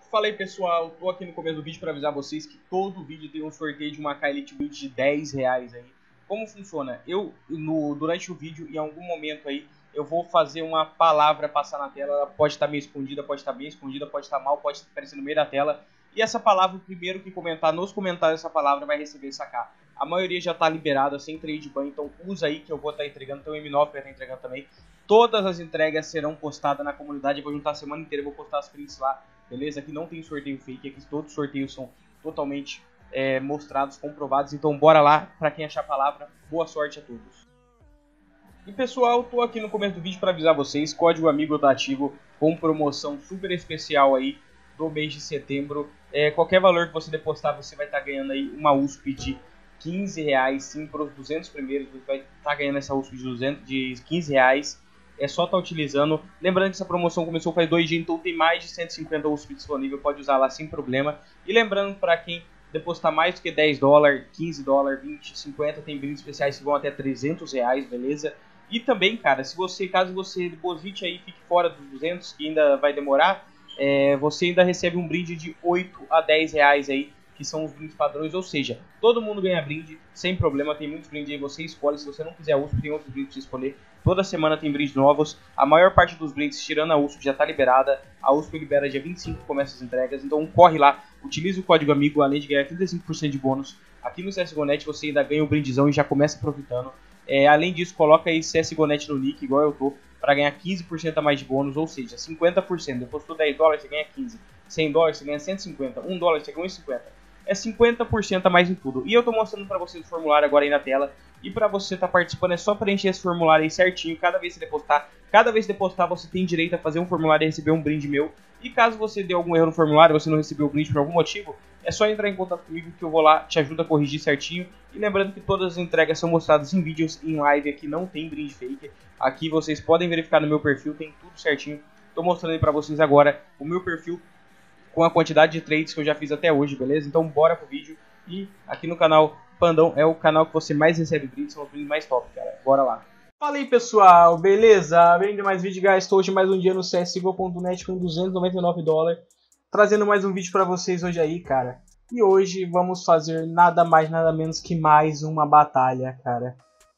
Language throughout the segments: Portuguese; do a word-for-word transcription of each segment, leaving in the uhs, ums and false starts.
Fala aí pessoal, tô aqui no começo do vídeo para avisar vocês que todo vídeo tem um sorteio de uma K Elite Build de dez reais aí. Como funciona? Eu, no, durante o vídeo, em algum momento aí, eu vou fazer uma palavra passar na tela. Ela pode estar meio escondida, pode estar bem escondida, pode estar mal, pode estar aparecendo no meio da tela. E essa palavra, o primeiro que comentar nos comentários essa palavra vai receber essa K. A maioria já está liberada, sem trade ban, então usa aí que eu vou estar entregando. Tem o M nove para estar entregando também. Todas as entregas serão postadas na comunidade. Eu vou juntar a semana inteira, vou postar as prints lá. Beleza? Aqui não tem sorteio fake, aqui todos os sorteios são totalmente é, mostrados, comprovados. Então bora lá, pra quem achar a palavra, boa sorte a todos. E pessoal, tô aqui no começo do vídeo para avisar vocês, código amigo tá ativo, com promoção super especial aí do mês de setembro. É, qualquer valor que você depositar, você vai estar tá ganhando aí uma U S P de quinze reais, sim, para os duzentos primeiros, você vai estar tá ganhando essa U S P de, duzentos, de quinze reais. É só estar tá utilizando. Lembrando que essa promoção começou faz dois dias, então tem mais de cento e cinquenta U S P disponível. Pode usar lá sem problema. E lembrando, para quem depositar mais do que dez dólares, quinze dólares, vinte, cinquenta, tem brindes especiais que vão até trezentos reais, beleza? E também, cara, se você, caso você deposite aí e fique fora dos duzentos, que ainda vai demorar, é, você ainda recebe um brinde de oito a dez reais aí, que são os brindes padrões, ou seja, todo mundo ganha brinde, sem problema, tem muitos brindes aí, você escolhe, se você não quiser a U S P, tem outros brindes pra você escolher, toda semana tem brindes novos, a maior parte dos brindes, tirando a U S P, já tá liberada, a U S P libera dia vinte e cinco, começa as entregas, então corre lá, utilize o código amigo, além de ganhar trinta e cinco por cento de bônus, aqui no C S G O Net você ainda ganha um brindezão e já começa aproveitando, é, além disso, coloca aí C S G O Net no nick, igual eu tô, para ganhar quinze por cento a mais de bônus, ou seja, cinquenta por cento, depositou dez dólares, você ganha quinze, cem dólares, você ganha cento e cinquenta, um dólar, você ganha um e cinquenta. É cinquenta por cento a mais em tudo. E eu tô mostrando pra vocês o formulário agora aí na tela. E pra você estar tá participando é só preencher esse formulário aí certinho. Cada vez que você depositar, cada vez que depositar você tem direito a fazer um formulário e receber um brinde meu. E caso você dê algum erro no formulário, você não recebeu o brinde por algum motivo, é só entrar em contato comigo que eu vou lá, te ajudo a corrigir certinho. E lembrando que todas as entregas são mostradas em vídeos, em live, aqui não tem brinde fake. Aqui vocês podem verificar no meu perfil, tem tudo certinho. Tô mostrando aí pra vocês agora o meu perfil com a quantidade de trades que eu já fiz até hoje, beleza? Então bora pro vídeo. E aqui no canal Pandão é o canal que você mais recebe brindes, são os brindes mais top, cara. Bora lá. Fala aí pessoal, beleza? Bem-vindo a mais vídeo, guys. Estou hoje mais um dia no C S G O ponto net com duzentos e noventa e nove dólares. Trazendo mais um vídeo pra vocês hoje aí, cara. E hoje vamos fazer nada mais, nada menos que mais uma batalha, cara.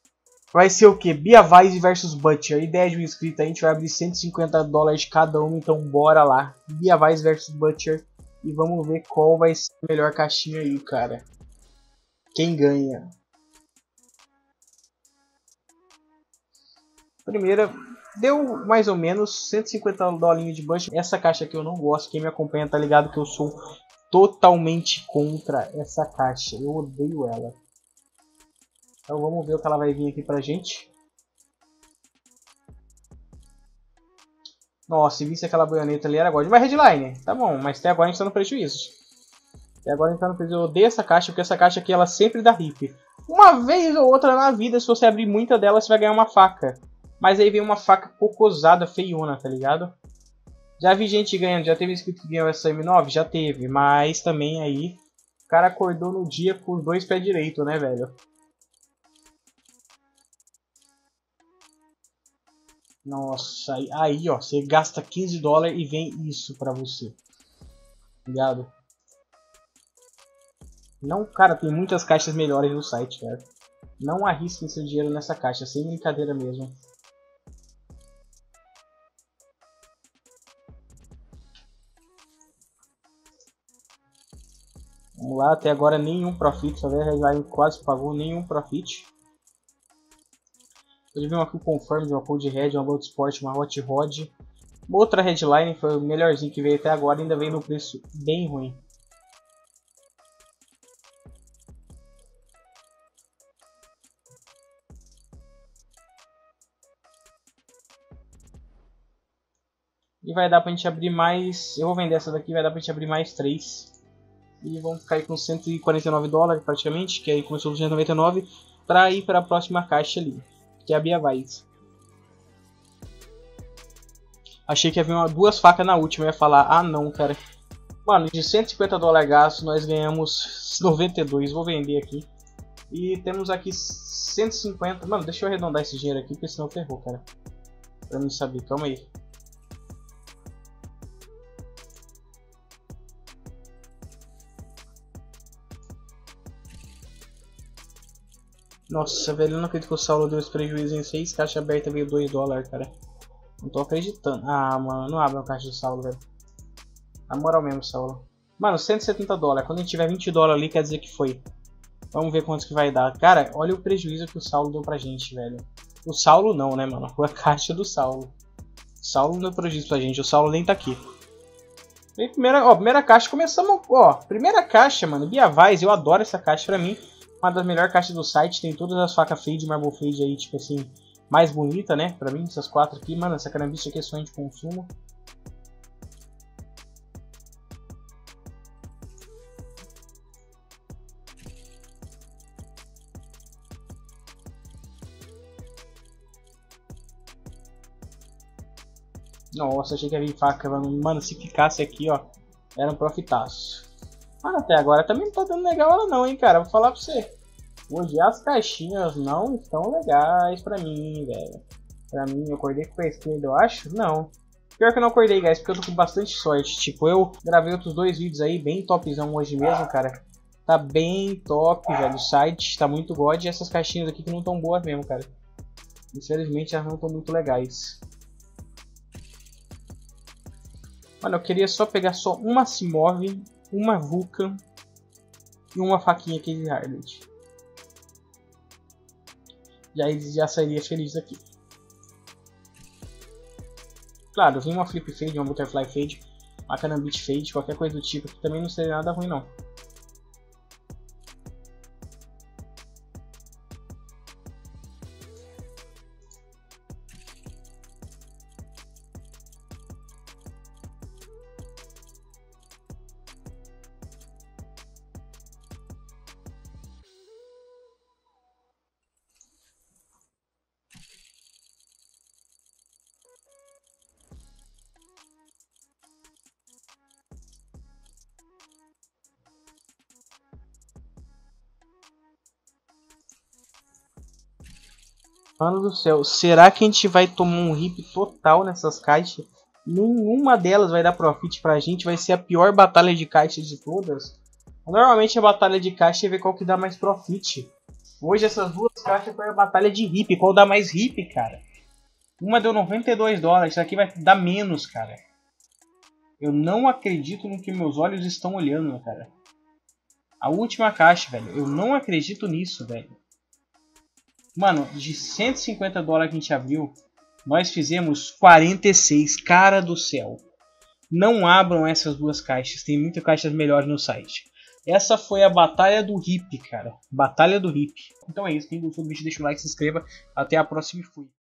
Vai ser o que? Biavise versus Butcher. Ideia de um inscrito aí, a gente vai abrir cento e cinquenta dólares de cada um, então bora lá. Biavise versus Butcher. E vamos ver qual vai ser a melhor caixinha aí, cara. Quem ganha? Primeira, deu mais ou menos cento e cinquenta dólares de Butcher. Essa caixa aqui eu não gosto, quem me acompanha tá ligado que eu sou totalmente contra essa caixa. Eu odeio ela. Então vamos ver o que ela vai vir aqui pra gente. Nossa, se visse aquela baioneta ali era God. Mas headline, tá bom, mas até agora a gente tá no prejuízo. Até agora a gente tá no prejuízo. Eu odeio essa caixa, porque essa caixa aqui ela sempre dá rip. Uma vez ou outra na vida, se você abrir muita dela, você vai ganhar uma faca. Mas aí vem uma faca cocosada, feiona, tá ligado? Já vi gente ganhando, já teve inscrito que ganhou essa M nove? Já teve, mas também aí o cara acordou no dia com os dois pés direitos, né, velho? Nossa, aí, aí ó, você gasta quinze dólares e vem isso pra você. Ligado? Não, cara, tem muitas caixas melhores no site, cara. Não arrisquem seu dinheiro nessa caixa, sem brincadeira mesmo. Vamos lá, até agora nenhum profit, só ver a Redline quase pagou nenhum profit. Eu vi aqui o Confirm, uma Cold Red, uma Gold Sport, uma Hot Rod. Outra Headline, foi o melhorzinho que veio até agora, ainda veio no preço bem ruim. E vai dar pra gente abrir mais... Eu vou vender essa daqui, vai dar pra gente abrir mais três. E vamos ficar aí com cento e quarenta e nove dólares praticamente, que aí começou duzentos e noventa e nove, pra ir pra próxima caixa ali, que é a Biavise. Achei que havia uma, duas facas na última, eu ia falar, ah não, cara. Mano, de cento e cinquenta dólares gasto, nós ganhamos noventa e dois, vou vender aqui. E temos aqui cento e cinquenta, mano, deixa eu arredondar esse dinheiro aqui, porque senão ferrou, cara. Pra mim saber, calma aí. Nossa, velho, eu não acredito que o Saulo deu esse prejuízo em seis caixas abertas, veio dois dólares, cara. Não tô acreditando. Ah, mano, não abre uma caixa do Saulo, velho. Na moral mesmo, Saulo. Mano, cento e setenta dólares. Quando a gente tiver vinte dólares ali, quer dizer que foi. Vamos ver quantos que vai dar. Cara, olha o prejuízo que o Saulo deu pra gente, velho. O Saulo não, né, mano? Foi a caixa do Saulo. O Saulo não deu prejuízo pra gente. O Saulo nem tá aqui. E primeira, ó, primeira caixa. Começamos, ó. Primeira caixa, mano. Biavais. Eu adoro essa caixa pra mim. Uma das melhores caixas do site. Tem todas as facas fade, marble fade aí, tipo assim, mais bonita, né? Pra mim, essas quatro aqui. Mano, essa carambicha aqui é sonho de consumo. Nossa, achei que ia vir faca, mano. Mano, se ficasse aqui, ó, era um profitaço. Mas até agora também não tá dando legal ela não, hein, cara. Vou falar pra você. Hoje as caixinhas não estão legais pra mim, velho. Pra mim, eu acordei com a esquerda, eu acho? Não. Pior que eu não acordei, guys, porque eu tô com bastante sorte. Tipo, eu gravei outros dois vídeos aí, bem topzão hoje mesmo, cara. Tá bem top, velho. O site tá muito god. E essas caixinhas aqui que não tão boas mesmo, cara. Infelizmente, elas não estão muito legais. Mano, eu queria só pegar só uma Simov, uma Vulcan e uma faquinha aqui de Harley. E aí já sairia feliz aqui. Claro, vem uma Flip Fade, uma Butterfly Fade, uma Carambit Fade, qualquer coisa do tipo, que também não seria nada ruim não. Mano do céu, será que a gente vai tomar um rip total nessas caixas? Nenhuma delas vai dar profit pra gente, vai ser a pior batalha de caixa de todas. Normalmente a batalha de caixa é ver qual que dá mais profit. Hoje essas duas caixas foi a batalha de rip, qual dá mais rip, cara? Uma deu noventa e dois dólares, isso aqui vai dar menos, cara. Eu não acredito no que meus olhos estão olhando, cara. A última caixa, velho, eu não acredito nisso, velho. Mano, de cento e cinquenta dólares que a gente abriu, nós fizemos quarenta e seis. Cara do céu. Não abram essas duas caixas. Tem muitas caixas melhores no site. Essa foi a batalha do hip, cara. Batalha do hip. Então é isso. Quem gostou do vídeo, deixa o like, se inscreva. Até a próxima e fui.